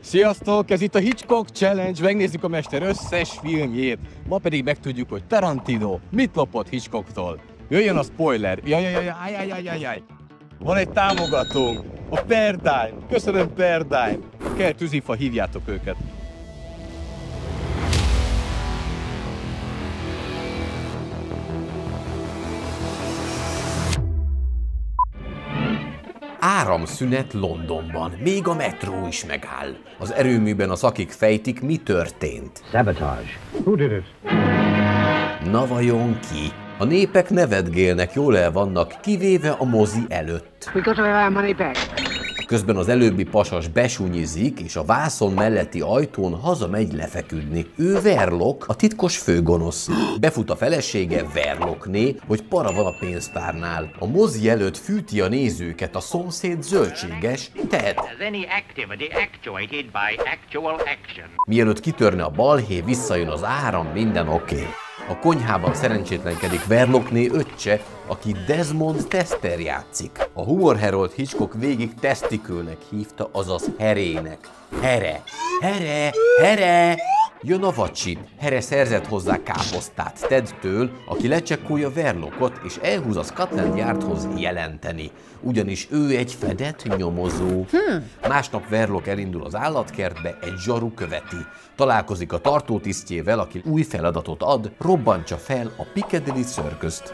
Sziasztok! Ez itt a Hitchcock Challenge, megnézzük a mester összes filmjét. Ma pedig megtudjuk, hogy Tarantino mit lopott Hitchcocktól. Jöjjön a spoiler! Jaj! Van egy támogatónk, a Perdine. Köszönöm, Perdine. Kell tűzifa, hívjátok őket. Áramszünet Londonban, még a metró is megáll. Az erőműben a szakik fejtik, mi történt. Sabotage. Who did it? Na vajon ki? A népek nevetgélnek, jól el vannak, kivéve a mozi előtt. We got to have our money back. Közben az előbbi pasas besunyizik, és a vászon melletti ajtón hazamegy lefeküdni. Ő Verloc, a titkos főgonosz. Befut a felesége Verlocné, hogy para van a pénztárnál. A mozi előtt fűti a nézőket a szomszéd zöldséges Ted. Mielőtt kitörne a balhé, visszajön az áram, minden oké. A konyhában szerencsétlenkedik Verlocné öccse, aki Desmond Tester játszik. A humorherold Hitchcock végig Testikölnek hívta, azaz herének. Here! Jön a vacsi. Here szerzett hozzá káposztát Tedtől, aki lecsekkolja Verlocot, és elhúz a Scotland Yardhoz jelenteni. Ugyanis ő egy fedett nyomozó. Másnap Verloc elindul az állatkertbe, egy zsaru követi. Találkozik a tartótisztjével, aki új feladatot ad, robbantsa fel a Piccadilly Circust.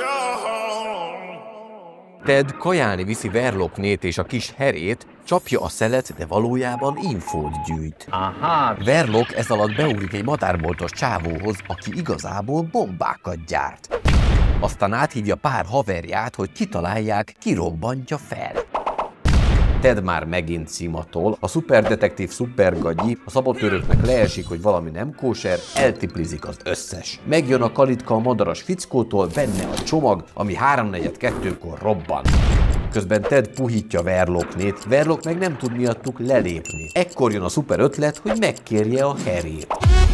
Ted kajálni viszi Verlocnét és a kis herét, csapja a szelet, de valójában infót gyűjt. Verloc ez alatt beugrik egy madárboltos csávóhoz, aki igazából bombákat gyárt. Aztán áthívja pár haverját, hogy kitalálják, ki robbantja fel. Ted már megint szimatol, a szuperdetektív szupergagyi, a szabotőröknek leesik, hogy valami nem kóser, eltiplizik az összes. Megjön a kalitka a madaras fickótól, benne a csomag, ami 3:42-kor robban. Közben Ted puhítja Verlocnét, Verloc meg nem tud miattuk lelépni. Ekkor jön a szuper ötlet, hogy megkérje a herét.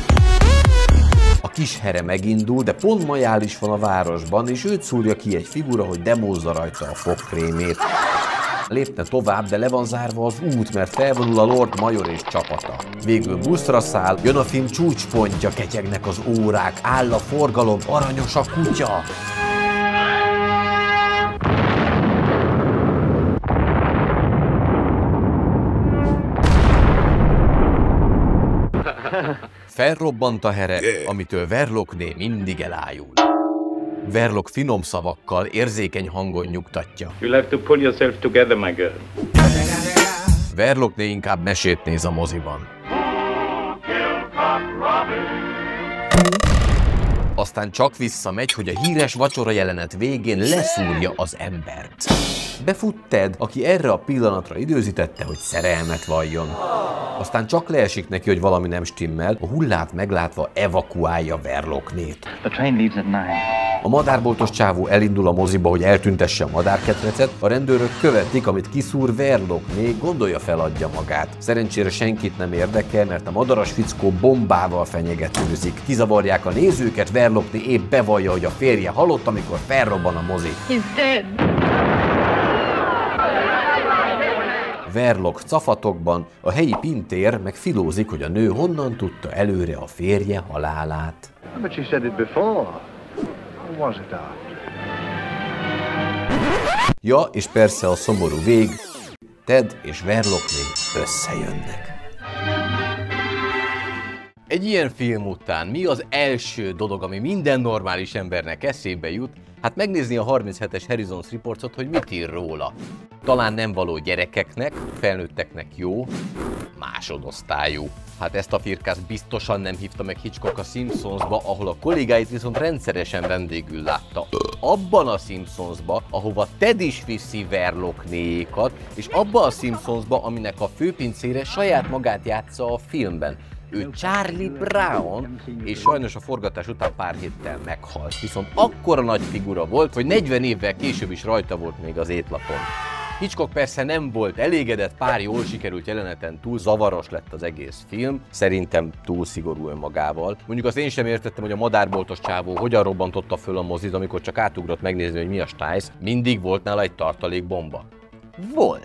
A kis here megindul, de pont majális van a városban, és őt szúrja ki egy figura, hogy demózza rajta a fogkrémét. Lépne tovább, de le van zárva az út, mert felvonul a Lord Major és csapata. Végül buszra száll, jön a film csúcspontja, ketyegnek az órák, áll a forgalom, aranyos a kutya! Felrobbant a here, amitől Verlocné mindig elájul. Verloc finom szavakkal, érzékeny hangon nyugtatja. You'll have to pull yourself together, my girl. Verlocné inkább mesét néz a moziban. Aztán csak visszamegy, hogy a híres vacsora jelenet végén leszúrja az embert. Befut Ted, aki erre a pillanatra időzítette, hogy szerelmet valljon. Aztán csak leesik neki, hogy valami nem stimmel, a hullát meglátva evakuálja Verlocnét. The train leaves at 9. A madárboltos csávó elindul a moziba, hogy eltüntesse a madárketrecet, a rendőrök követik, amit kiszúr Verlocné, gondolja feladja magát. Szerencsére senkit nem érdekel, mert a madaras fickó bombával fenyegetőzik. Kizavarják a nézőket, Verlocné épp bevallja, hogy a férje halott, amikor felrobban a mozi. He's dead. Verloc cafatokban, a helyi pintér meg filózik, hogy a nő honnan tudta előre a férje halálát. But she said it before. Or was it after? Ja, és persze a szomorú vég, Ted és Verlocné összejönnek. Egy ilyen film után mi az első dolog, ami minden normális embernek eszébe jut? Hát megnézni a 37-es Harrison's Reportot, hogy mit ír róla. Talán nem való gyerekeknek, felnőtteknek jó, másodosztályú. Hát ezt a firkást biztosan nem hívta meg Hitchcock a Simpsonsba, ahol a kollégáit viszont rendszeresen vendégül látta. Abban a Simpsonsba, ahova Ted is viszi Verlocnéékat, és abban a Simpsonsba, aminek a főpincére saját magát játsza a filmben. Ő Charlie Brown, és sajnos a forgatás után pár héttel meghalt. Viszont akkora nagy figura volt, hogy 40 évvel később is rajta volt még az étlapon. Hitchcock persze nem volt elégedett, pár jól sikerült jeleneten túl zavaros lett az egész film, szerintem túl szigorú önmagával. Mondjuk azt én sem értettem, hogy a madárboltos csávó hogyan robbantotta föl a mozit, amikor csak átugrott megnézni, hogy mi a stájsz, mindig volt nála egy tartalékbomba. Volt.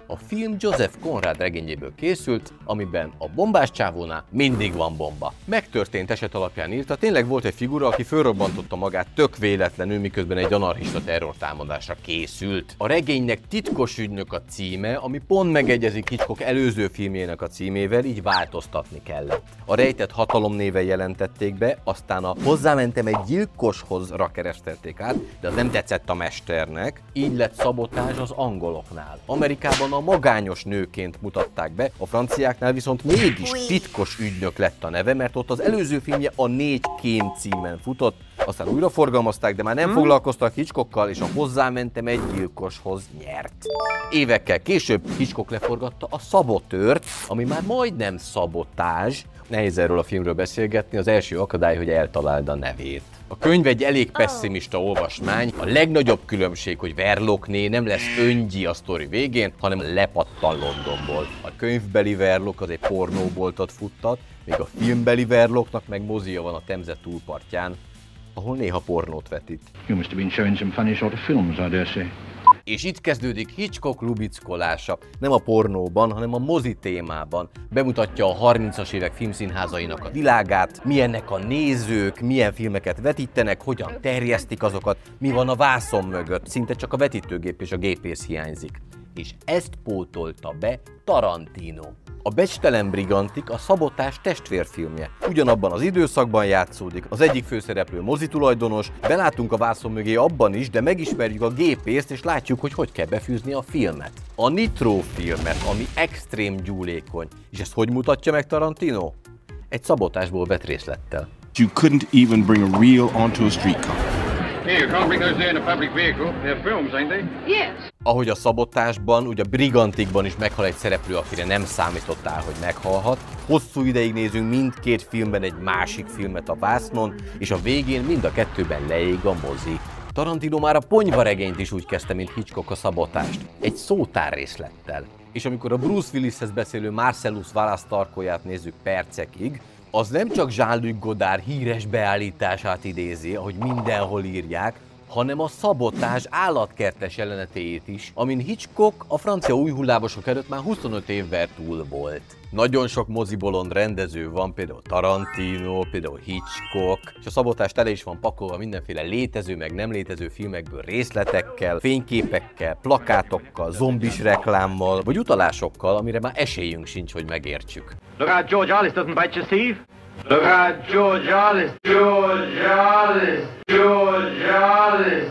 A film Joseph Conrad regényéből készült, amiben a bombás csávónál mindig van bomba. Megtörtént eset alapján írta, tényleg volt egy figura, aki fölrobbantotta magát tök véletlenül, miközben egy anarchista terrortámadásra készült. A regénynek Titkos ügynök a címe, ami pont megegyezik Hitchcock előző filmjének a címével, így változtatni kellett. A rejtett hatalom néven jelentették be, aztán a hozzámentem egy gyilkoshozra keresztelték át, de az nem tetszett a mesternek, így lett Szabotázs az angoloknál. Amerikában a magányos nőként mutatták be, a franciáknál viszont mégis Titkos ügynök lett a neve, mert ott az előző filmje a 4 kém címen futott, aztán újra forgalmazták, de már nem foglalkoztak Hitchcockkal, és a hozzámentem egy gyilkoshoz nyert. Évekkel később Hitchcock leforgatta a Szabotőrt, ami már majdnem Szabotázs. Nehéz erről a filmről beszélgetni, az első akadály, hogy eltaláld a nevét. A könyv egy elég pesszimista olvasmány, a legnagyobb különbség, hogy Verlockné nem lesz öngyi a sztori végén, hanem lepattan Londonból. A könyvbeli Verlock az egy pornóboltot futtat, míg a filmbeli Verlocknak meg mozia van a Temze túlpartján, ahol néha pornót vetít. You must have been showing some funny sort of films, I dare say. És itt kezdődik Hitchcock lubickolása, nem a pornóban, hanem a mozi témában. Bemutatja a 30-as évek filmszínházainak a világát, milyennek a nézők, milyen filmeket vetítenek, hogyan terjesztik azokat, mi van a vászon mögött, szinte csak a vetítőgép és a gépész hiányzik. És ezt pótolta be Tarantino. A Becstelen Brigantik a Szabotázs testvérfilmje. Ugyanabban az időszakban játszódik, az egyik főszereplő mozitulajdonos, belátunk a vászon mögé abban is, de megismerjük a gépészt, és látjuk, hogy kell befűzni a filmet. A Nitro filmet, ami extrém gyúlékony. És ezt hogy mutatja meg Tarantino? Egy szabotásból vett részlettel. You couldn't even bring a reel onto a streetcar. Hey, you can't bring those there in a public vehicle. They're films, ain't they? Yes. Ahogy a Szabotásban, ugye a Brigantikban is meghal egy szereplő, akire nem számítottál, hogy meghalhat. Hosszú ideig nézünk mindkét filmben egy másik filmet a vásznon, és a végén mind a kettőben leég a mozi. Tarantino már a Ponyvaregényt is úgy kezdte, mint Hitchcock a Szabotást. Egy szótár részlettel. És amikor a Bruce Willishez beszélő Marcellus Wallace tarkóját nézzük percekig, az nem csak Jean-Luc Godard híres beállítását idézi, ahogy mindenhol írják, hanem a Szabotázs állatkertes jelenetéjét is, amin Hitchcock a francia új hullámosok előtt már 25 évvel túl volt. Nagyon sok mozibolond rendező van, például Tarantino, például Hitchcock, és a Szabotázs tele is van pakolva mindenféle létező meg nem létező filmekből részletekkel, fényképekkel, plakátokkal, zombis reklámmal, vagy utalásokkal, amire már esélyünk sincs, hogy megértsük. Look out, George Arliss doesn't bite you, Steve. Look out, George Arliss. George Arliss. George Arliss.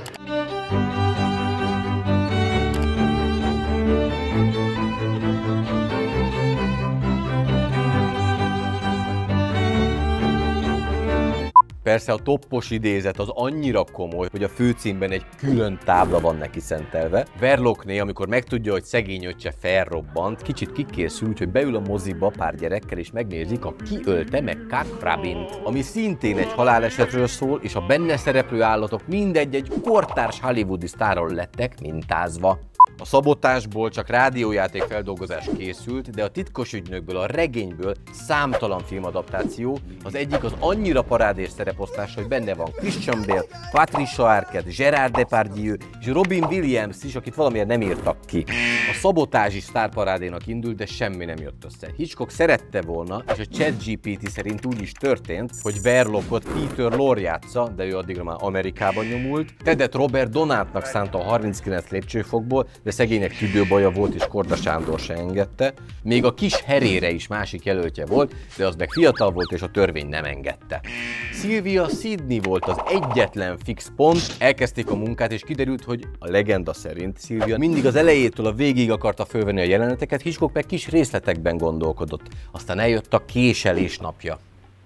Persze a toppos idézet az annyira komoly, hogy a főcímben egy külön tábla van neki szentelve. Verlockné, amikor megtudja, hogy szegény öccse felrobbant, kicsit kikészül, hogy beül a moziba pár gyerekkel és megnézik a Ki ölte meg Cock Robint, ami szintén egy halálesetről szól, és a benne szereplő állatok mindegy egy kortárs hollywoodi sztárról lettek mintázva. A Szabotásból csak rádiójáték feldolgozás készült, de a Titkos ügynökből, a regényből számtalan filmadaptáció, az egyik az annyira parádés szereposztás, hogy benne van Christian Bale, Patricia Arquette, Gerard Depardieu és Robin Williams is, akit valamiért nem írtak ki. A Szabotázs is sztárparádénak indult, de semmi nem jött össze. Hitchcock szerette volna, és a ChatGPT szerint úgy is történt, hogy Verlockot Peter Lorre játsza, de ő addigra már Amerikában nyomult. Tedet Robert Donátnak szánta a 39 lépcsőfokból, de szegénynek tüdőbaja volt, és Korda Sándor se engedte. Még a Kis Herére is másik jelöltje volt, de az meg fiatal volt, és a törvény nem engedte. Sylvia Sidney volt az egyetlen fix pont, elkezdték a munkát, és kiderült, hogy a legenda szerint Sylvia mindig az elejétől a végig akarta fölvenni a jeleneteket, Hitchcock meg kis részletekben gondolkodott. Aztán eljött a késelés napja.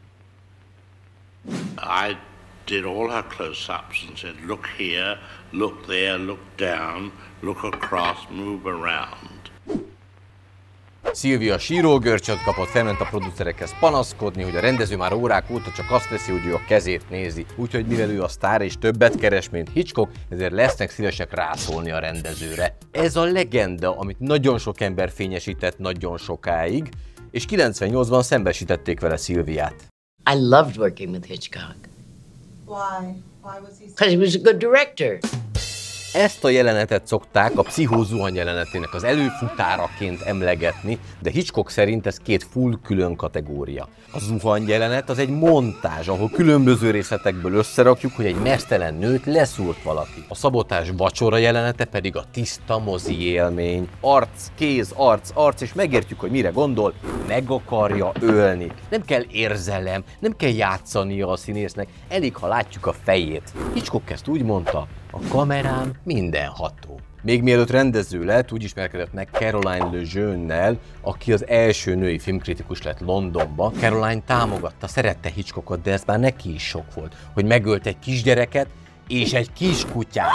I did all her close-ups and said, look here, look there, look down, look across, move around. Sylvia sírógörcsöt kapott, felment a producerekhez panaszkodni, hogy a rendező már órák óta csak azt teszi, hogy ő a kezét nézi. Úgyhogy mivel ő a sztár és többet keres, mint Hitchcock, ezért lesznek szívesek rászólni a rendezőre. Ez a legenda, amit nagyon sok ember fényesített nagyon sokáig, és 98-ban szembesítették vele Sylviát. I loved working with Hitchcock. Why? Why was he? Because he was a good director. Ezt a jelenetet szokták a Pszichózuhany jelenetének az előfutáraként emlegetni, de Hitchcock szerint ez két full külön kategória. A zuhany jelenet az egy montázs, ahol különböző részletekből összerakjuk, hogy egy meztelen nőt leszúrt valaki. A szabotás vacsora jelenete pedig a tiszta mozi élmény. Arc, kéz, arc, és megértjük, hogy mire gondol, meg akarja ölni. Nem kell érzelem, nem kell játszania a színésznek, elég, ha látjuk a fejét. Hitchcock ezt úgy mondta, a kamerám mindenható. Még mielőtt rendező lett, úgy ismerkedett meg Caroline Lejeune-nel, aki az első női filmkritikus lett Londonba. Caroline támogatta, szerette Hitchcockot, de ez már neki is sok volt, hogy megölt egy kisgyereket és egy kiskutyát.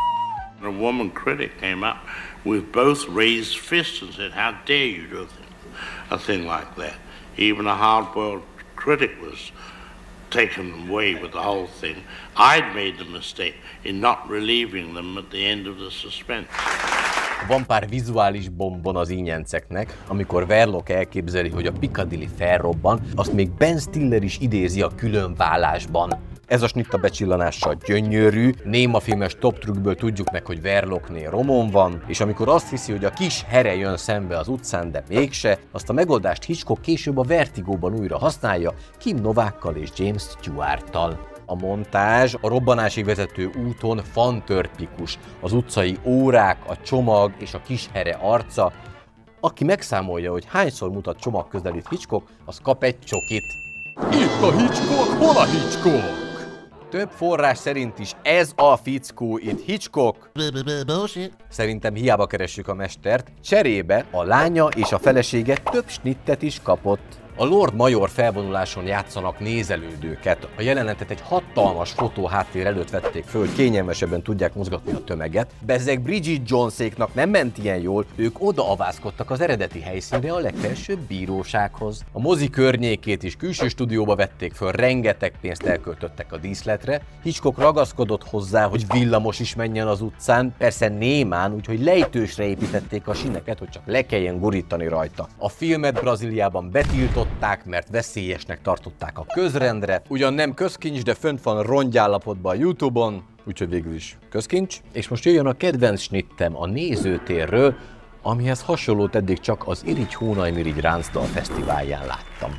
A woman critic came up with both raised fists and said, "How dare you do a thing like that?" Even a hard-boiled critic was taken away with the whole thing. I'd made the mistake in not relieving them at the end of the suspense. Van pár vizuális bombon az ínyenceknek, amikor Verloc elképzeli, hogy a Piccadilly felrobban, azt még Ben Stiller is idézi a Különválásban. Ez a snitta becsillanással gyönyörű, némafilmes top trükkből tudjuk meg, hogy Verlocnél romon van, és amikor azt hiszi, hogy a kis here jön szembe az utcán, de mégse, azt a megoldást Hitchcock később a Vertigóban újra használja, Kim Novákkal és James Stewart-tal. A montázs a robbanásig vezető úton fantörpikus, az utcai órák, a csomag és a kis here arca. Aki megszámolja, hogy hányszor mutat csomagközelít Hitchcock, az kap egy csokit. Itt a Hitchcock, hol a Hitchcock? Több forrás szerint is ez a fickó itt Hitchcock. Szerintem hiába keressük a mestert, cserébe a lánya és a felesége több snittet is kapott. A Lord Major felvonuláson játszanak nézelődőket. A jelenetet egy hatalmas fotóháttér előtt vették föl, hogy kényelmesebben tudják mozgatni a tömeget. Bezzeg Bridget Joneséknak nem ment ilyen jól, ők odaavázkodtak az eredeti helyszínre, a legfelsőbb bírósághoz. A mozi környékét is külső stúdióba vették föl, rengeteg pénzt elköltöttek a díszletre. Hitchcock ragaszkodott hozzá, hogy villamos is menjen az utcán, persze némán, úgyhogy lejtősre építették a síneket, hogy csak le kelljen gurítani rajta. A filmet Brazíliában betiltották, mert veszélyesnek tartották a közrendre. Ugyan nem közkincs, de fönt van rongyállapotban a YouTube-on, úgyhogy végül is közkincs. És most jöjjön a kedvenc snittem a nézőtérről, amihez hasonlót eddig csak az Irigy-Hónaj-Mirigy Ráncdal Fesztiválján láttam.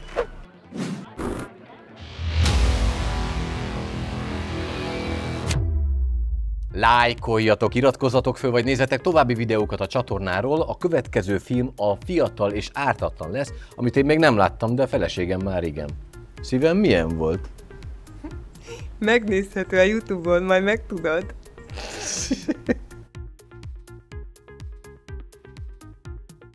Lájkoljatok, iratkozzatok föl, vagy nézzetek további videókat a csatornáról. A következő film a Fiatal és ártatlan lesz, amit én még nem láttam, de a feleségem már igen. Szívem, milyen volt? Megnézhető a YouTube-on, majd megtudod.